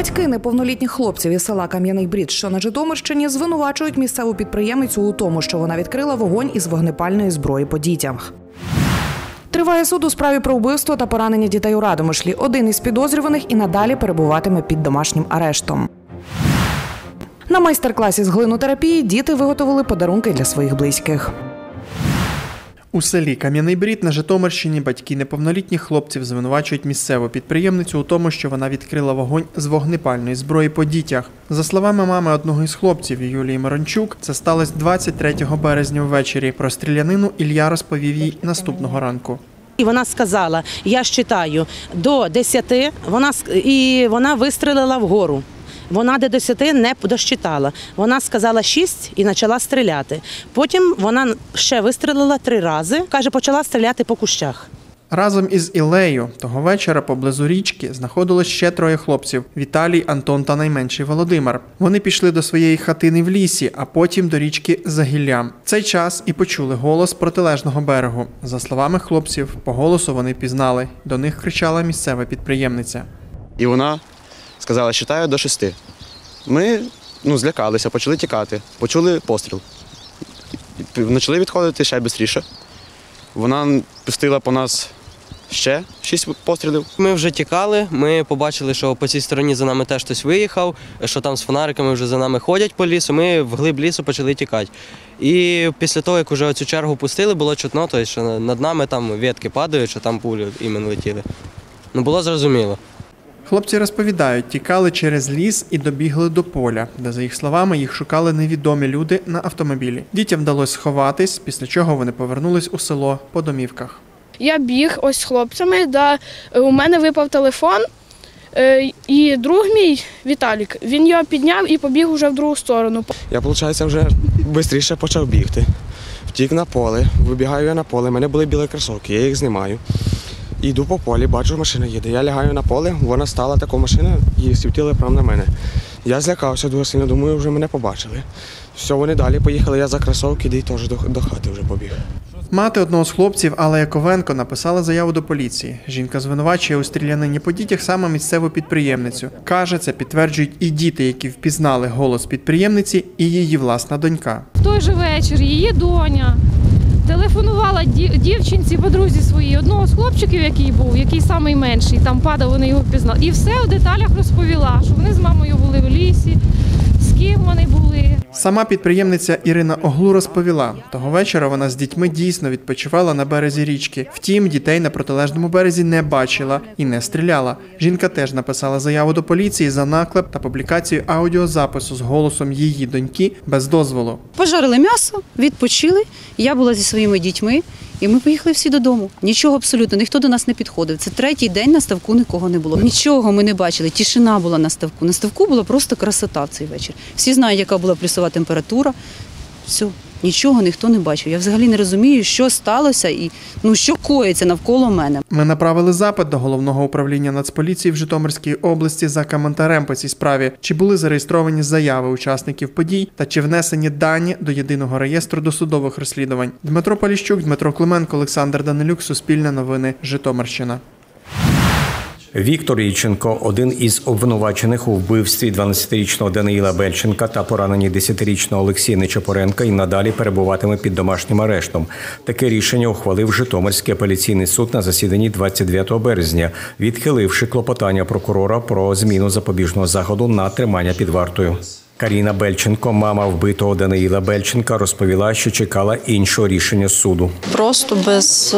Батьки неповнолітніх хлопців із села Кам'яний Брід, що на Житомирщині, звинувачують місцеву підприємицю у тому, що вона відкрила вогонь із вогнепальної зброї по дітях. Триває суд у справі про вбивство та поранення дітей у Радомишлі. Один із підозрюваних і надалі перебуватиме під домашнім арештом. На майстер-класі з глинотерапії діти виготовили подарунки для своїх близьких. У селі Кам'яний Брід на Житомирщині батьки неповнолітніх хлопців звинувачують місцеву підприємницю у тому, що вона відкрила вогонь з вогнепальної зброї по дітях. За словами мами одного із хлопців, Юлії Мирончук, це сталося 23 березня ввечері. Про стрілянину Ілля розповів їй наступного ранку. І вона сказала, я считаю, до 10, вона вистрілила вгору. Вона до 10 не досчитала. Вона сказала 6 і почала стріляти. Потім вона ще вистрілила 3 рази, каже, почала стріляти по кущах. Разом із Іллею того вечора поблизу річки знаходилось ще 3 хлопців – Віталій, Антон та найменший Володимир. Вони пішли до своєї хатини в лісі, а потім до річки за гіллям. В цей час і почули голос протилежного берегу. За словами хлопців, по голосу вони пізнали. До них кричала місцева підприємниця. І вона сказала, считаю до 6. Ми злякалися, почали тікати, почули постріл. Почали відходити ще швидше. Вона пустила по нас ще 6 пострілів. Ми вже тікали, ми побачили, що по цій стороні за нами теж хтось виїхав, що там з фонариками вже за нами ходять по лісу, ми вглиб лісу почали тікати. І після того, як вже цю чергу пустили, було чутно, що над нами там ветки падають, що там пулі іменно летіли. Було зрозуміло. Хлопці розповідають, тікали через ліс і добігли до поля, де, за їх словами, їх шукали невідомі люди на автомобілі. Дітям вдалося сховатись, після чого вони повернулись у село по домівках. Я біг ось з хлопцями, у мене випав телефон, і друг мій, Віталік, він його підняв і побіг уже в другу сторону. Я, виходить, вже швидше почав бігти. Втік на поле, вибігаю я на поле, в мене були білі кросівки, я їх знімаю. Йду по полі, бачу, машина їде. Я лягаю на поле, вона стала така машина і світила прямо на мене. Я злякався дуже сильно, думаю, вже мене побачили. Все, вони далі поїхали, я за кросівки, і теж до хати вже побіг. Мати одного з хлопців, Алла Яковенко, написала заяву до поліції. Жінка звинувачує у стрілянині по дітях саме місцеву підприємницю. Каже, це підтверджують і діти, які впізнали голос підприємниці, і її власна донька. В той же вечір її доня телефонувала дівчинці, подрузі своїй, одного з хлопчиків, який найменший, там падав, вони його впізнали. І все у деталях розповіла, що вони з мамою були в лісі, з ким вони були. Сама підприємниця Ірина Оглу розповіла, того вечора вона з дітьми дійсно відпочивала на березі річки. Втім, дітей на протилежному березі не бачила і не стріляла. Жінка теж написала заяву до поліції за наклеп та публікацію аудіозапису з голосом її доньки без дозволу. Пожарили м'ясо, відпочили, я була зі своїми дітьми. І ми поїхали всі додому. Нічого абсолютно, ніхто до нас не підходив. Це 3-й день, на ставку нікого не було. Нічого ми не бачили, тишина була на ставку. На ставку була просто красота в цей вечір. Всі знають, яка була плюсова температура. Все, нічого ніхто не бачив. Я взагалі не розумію, що сталося і що коїться навколо мене. Ми направили запит до Головного управління Нацполіції в Житомирській області за коментарем по цій справі, чи були зареєстровані заяви учасників подій та чи внесені дані до єдиного реєстру досудових розслідувань. Дмитро Поліщук, Дмитро Клименко, Олександр Данилюк, Суспільне новини, Житомирщина. Віктор Ільченко – один із обвинувачених у вбивстві 12-річного Даниїла Бельченка та пораненні 10-річного Олексія Нечапоренка і надалі перебуватиме під домашнім арештом. Таке рішення ухвалив Житомирський апеляційний суд на засіданні 29 березня, відхиливши клопотання прокурора про зміну запобіжного заходу на тримання під вартою. Каріна Бельченко, мама вбитого Даниїла Бельченка, розповіла, що чекала іншого рішення суду. Просто без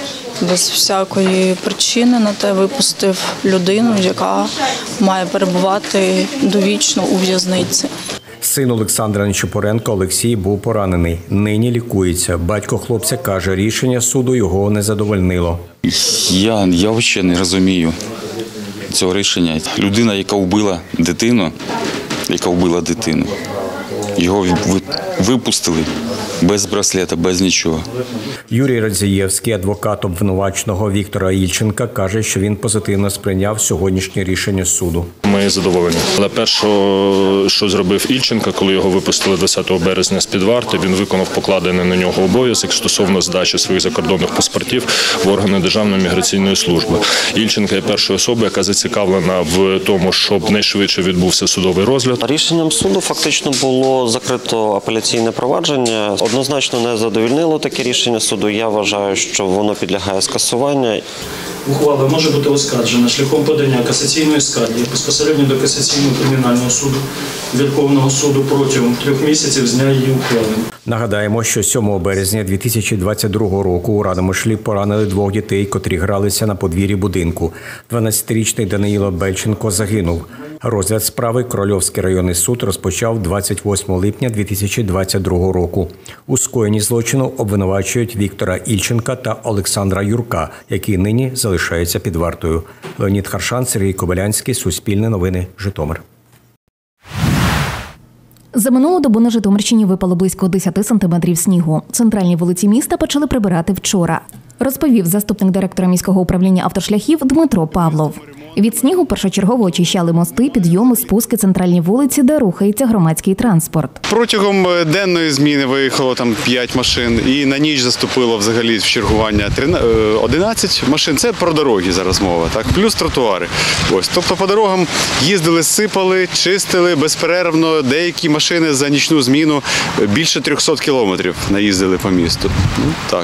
всякої причини на те випустив людину, яка має перебувати довічно у в'язниці. Син Олександра Нечапоренка Олексій був поранений. Нині лікується. Батько хлопця каже, рішення суду його не задовольнило. Я взагалі не розумію цього рішення. Людина, яка вбила дитину, його випустили без браслета, без нічого. Юрій Радзієвський, адвокат обвинуваченого Віктора Ільченка, каже, що він позитивно сприйняв сьогоднішнє рішення суду. Ми задоволені. Але перше, що зробив Ільченко, коли його випустили 20 березня з-під варти, він виконав покладений на нього обов'язок стосовно здачі своїх закордонних паспортів в органи Державної міграційної служби. Ільченко є першою особою, яка зацікавлена в тому, щоб найшвидше відбувся судовий розгляд. Рішенням суду фактично було закрито апеляційне провадження. Однозначно не задовольнило таке рішення суду. Я вважаю, що воно підлягає скасуванню. Ухвала може бути оскаржена шляхом подання касаційної скарги безпосередньо до касаційного кримінального суду, Верховного суду протягом 3 місяців з дня її ухвалення. Нагадаємо, що 7 березня 2022 року у Радомишлі поранили 2 дітей, котрі гралися на подвір'ї будинку. 12-річний Даниїло Бельченко загинув. Розгляд справи Корольовський районний суд розпочав 28 липня 2022 року. У скоєнні злочину обвинувачують Віктора Ільченка та Олександра Юрка, які нині залишаються під вартою. Леонід Харшан, Сергій Кобилянський, Суспільне новини, Житомир. За минулу добу на Житомирщині випало близько 10 сантиметрів снігу. Центральні вулиці міста почали прибирати вчора, розповів заступник директора міського управління автошляхів Дмитро Павлов. Від снігу першочергово очищали мости, підйоми, спуски, центральні вулиці, де рухається громадський транспорт. Протягом денної зміни виїхало 5 машин і на ніч заступило взагалі в чергування 11 машин. Це про дороги зараз мова, так? Плюс тротуари. Ось, тобто по дорогам їздили, сипали, чистили безперервно. Деякі машини за нічну зміну більше 300 кілометрів наїздили по місту. Так.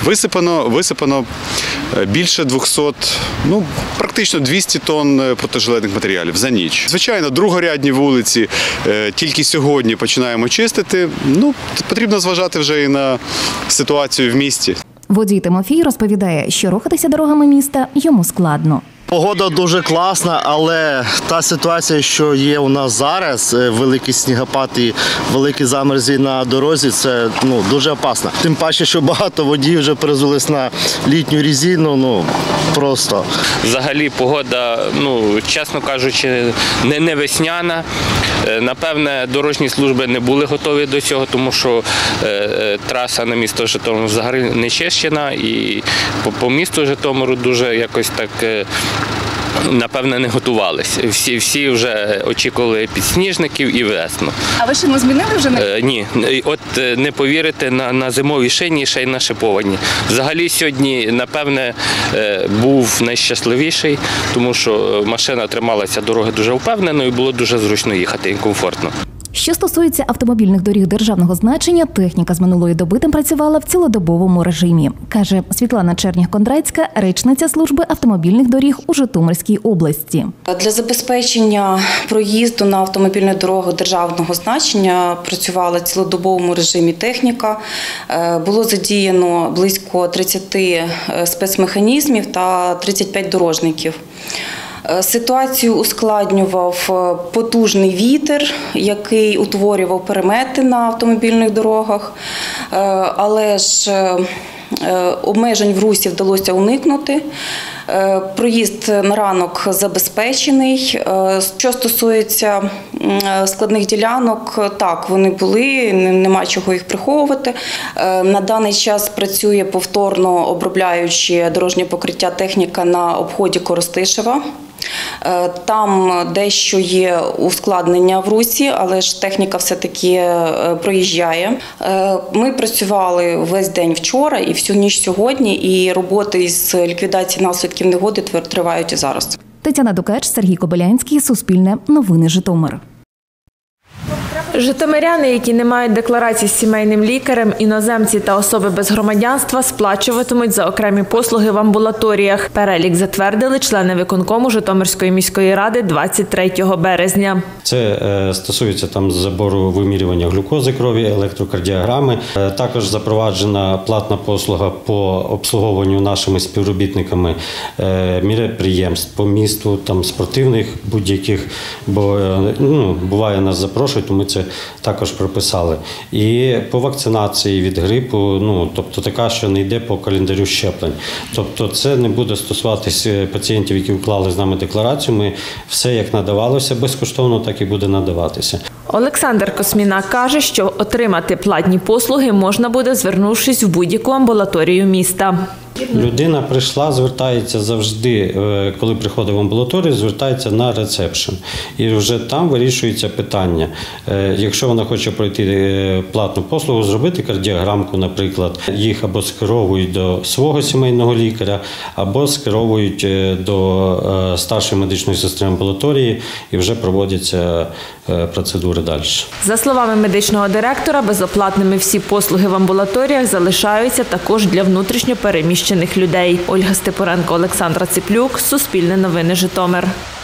Висипано більше 200, практично 200 тонн протижилетних матеріалів за ніч. Звичайно, другорядні вулиці тільки сьогодні починаємо чистити. Потрібно зважати вже і на ситуацію в місті. Водій Тимофій розповідає, що рухатися дорогами міста йому складно. Погода дуже класна, але та ситуація, що є у нас зараз, великий снігопад і великі замерзі на дорозі, це дуже опасно. Тим паче, що багато водіїв вже перевелись на літню резину, просто. Взагалі погода, чесно кажучи, не весняна. Напевне, дорожні служби не були готові до цього, тому що траса на місто Житомир взагалі не чищена, і по місту Житомиру дуже якось так, напевне, не готувалися. Всі вже очікували підсніжників і весну. А ви шину змінили вже? Ні. От не повірите, на зимовій шині ще й на шиповані. Взагалі сьогодні, напевне, був найщасливіший, тому що машина трималася дороги дуже впевнено і було дуже зручно їхати і комфортно. Що стосується автомобільних доріг державного значення, техніка з минулої доби там працювала в цілодобовому режимі, каже Світлана Чернях-Кондрацька, речниця служби автомобільних доріг у Житомирській області. Для забезпечення проїзду на автомобільних дорогах державного значення працювала в цілодобовому режимі техніка. Було задіяно близько 30 спецмеханізмів та 35 дорожників. Ситуацію ускладнював потужний вітер, який утворював перемети на автомобільних дорогах, але ж обмежень в русі вдалося уникнути. Проїзд на ранок забезпечений. Що стосується складних ділянок, так, вони були, нема чого їх приховувати. На даний час працює повторно обробляючи дорожнє покриття техніка на обході Коростишева. Там дещо є ускладнення в русі, але ж техніка все-таки проїжджає. Ми працювали весь день вчора і всю ніч сьогодні, і роботи з ліквідації наслідків негоди тривають і зараз. Тетяна Дукач, Сергій Кобилянський, Суспільне новини, Житомир. Житомиряни, які не мають декларації з сімейним лікарем, іноземці та особи без громадянства, сплачуватимуть за окремі послуги в амбулаторіях. Перелік затвердили члени виконкому Житомирської міської ради 23 березня. Це стосується забору вимірювання глюкози крові, електрокардіограми. Також запроваджена платна послуга по обслуговуванню нашими співробітниками міроприємств по місту, спортивних будь-яких, бо буває нас запрошують, то ми це також прописали. І по вакцинації від грипу, тобто така, що не йде по календарю щеплень. Тобто це не буде стосуватися пацієнтів, які уклали з нами декларацію. Ми все, як надавалося безкоштовно, так і буде надаватися. Олександр Косміна каже, що отримати платні послуги можна буде, звернувшись в будь-яку амбулаторію міста. Людина прийшла, звертається завжди, коли приходить в амбулаторію, звертається на ресепшн. І вже там вирішується питання. Якщо вона хоче пройти платну послугу, зробити кардіограмку, наприклад, їх або скеровують до свого сімейного лікаря, або скеровують до старшої медичної сестри амбулаторії і вже проводяться процедури далі. За словами медичного директора, безоплатними всі послуги в амбулаторіях залишаються також для внутрішньо переміщених людей. Ольга Степуренко, Олександра Циплюк, Суспільне новини, Житомир.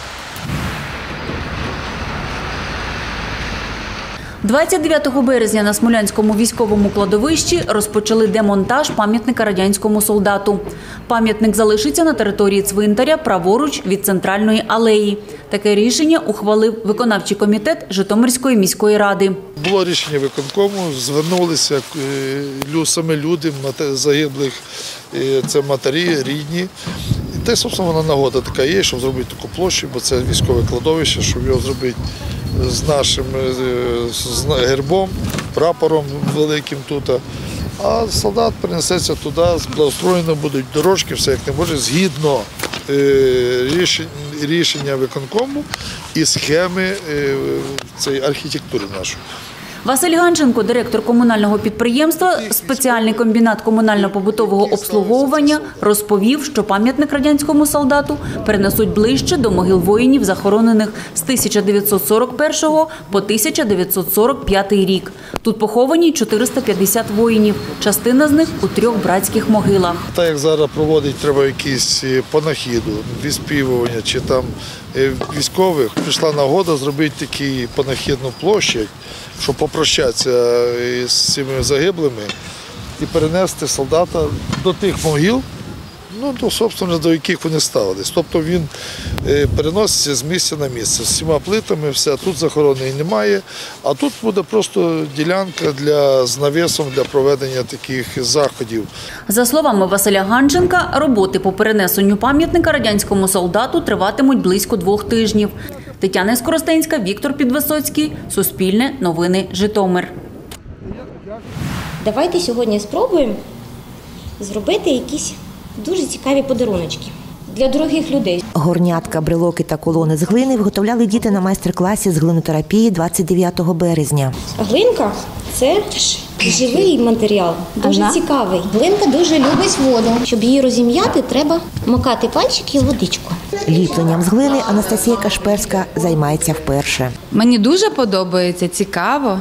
29 березня на Смолянському військовому кладовищі розпочали демонтаж пам'ятника радянському солдату. Пам'ятник залишиться на території цвинтаря праворуч від центральної алеї. Таке рішення ухвалив виконавчий комітет Житомирської міської ради. Було рішення виконкому, звернулися самі люди загиблих, це матері, рідні. Та й, собственно, вона нагода така є, щоб зробити таку площу, бо це військове кладовище, щоб його зробити з нашим гербом, прапором великим тут. А солдат перенесеться туди, благоустроєно будуть дорожки, все як не може, згідно рішення виконкому і схеми цієї архітектури нашої. Василь Ганченко, директор комунального підприємства «Спеціальний комбінат комунально-побутового обслуговування», розповів, що пам'ятник радянському солдату перенесуть ближче до могил воїнів, захоронених з 1941 по 1945 рік. Тут поховані 450 воїнів, частина з них у 3 братських могилах. Так як зараз проводить, треба якісь панахіду, відспівування чи там військових, прийшла нагода зробити таку панахідну площадь, щоб попрощатися з цими загиблими і перенести солдата до тих могил, собственно, до яких вони ставились. Тобто він переноситься з місця на місце, з всіма плитами, все. Тут захоронений немає, а тут буде просто ділянка з навісом для проведення таких заходів. За словами Василя Ганченка, роботи по перенесенню пам'ятника радянському солдату триватимуть близько 2 тижнів. Тетяна Скоростенська, Віктор Підвисоцький, Суспільне новини, Житомир. Давайте сьогодні спробуємо зробити якісь дуже цікаві подаруночки для дорогих людей. Горнятка, брелоки та колони з глини виготовляли діти на майстер-класі з глинотерапії 29 березня. Глинка – це живий матеріал, дуже цікавий. Глинка дуже любить воду. Щоб її розім'яти, треба макати пальчики в водичку. Ліпленням з глини Анастасія Кашперська займається вперше. Мені дуже подобається, цікаво.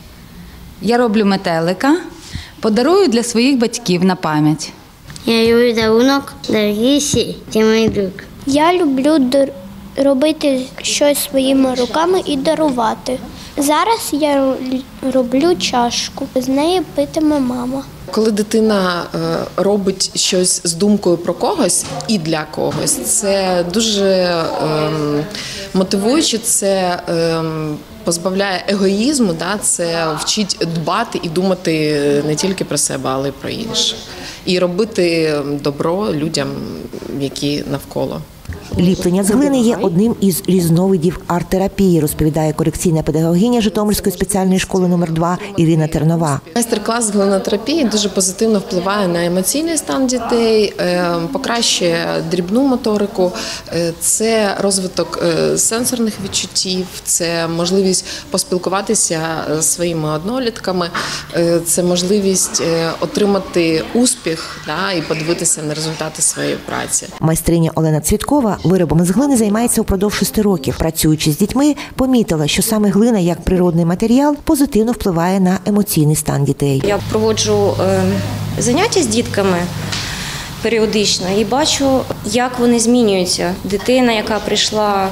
Я роблю метелика, подарую для своїх батьків на пам'ять. Я люблю дарунок, дорогі всі, це мій друг. Я люблю робити щось своїми руками і дарувати. Зараз я роблю чашку, з неї питиме мама. Коли дитина робить щось з думкою про когось і для когось, це дуже мотивуюче, це позбавляє егоїзму, це вчить дбати і думати не тільки про себе, але й про інших. І робити добро людям, які навколо. Ліплення з глини є одним із різновидів арт-терапії, розповідає корекційна педагогиня Житомирської спеціальної школи номер 2 Ірина Тернова. Майстер-клас з глинотерапії дуже позитивно впливає на емоційний стан дітей, покращує дрібну моторику, це розвиток сенсорних відчуттів, це можливість поспілкуватися зі своїми однолітками, це можливість отримати успіх і подивитися на результати своєї праці. Майстриня Олена Цвіткова виробами з глини займається упродовж 6 років. Працюючи з дітьми, помітила, що саме глина, як природний матеріал, позитивно впливає на емоційний стан дітей. Я проводжу заняття з дітками періодично і бачу, як вони змінюються. Дитина, яка прийшла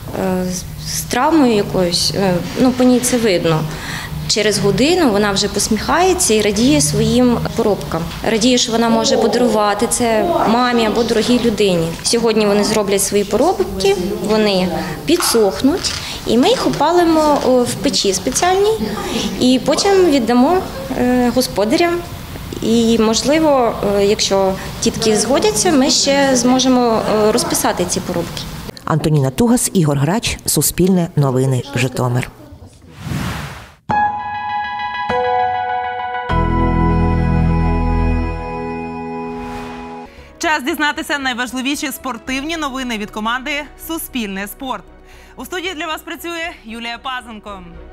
з травмою якоюсь, по ній це видно. Через годину вона вже посміхається і радіє своїм поробкам. Радіє, що вона може подарувати це мамі або дорогій людині. Сьогодні вони зроблять свої поробки, вони підсохнуть, і ми їх опалимо в печі спеціальній, і потім віддамо господарям. І, можливо, якщо дітки згодяться, ми ще зможемо розписати ці поробки. Антоніна Тугас, Ігор Грач, Суспільне новини, Житомир. Час дізнатися найважливіші спортивні новини від команди «Суспільне спорт». У студії для вас працює Юлія Пазенко.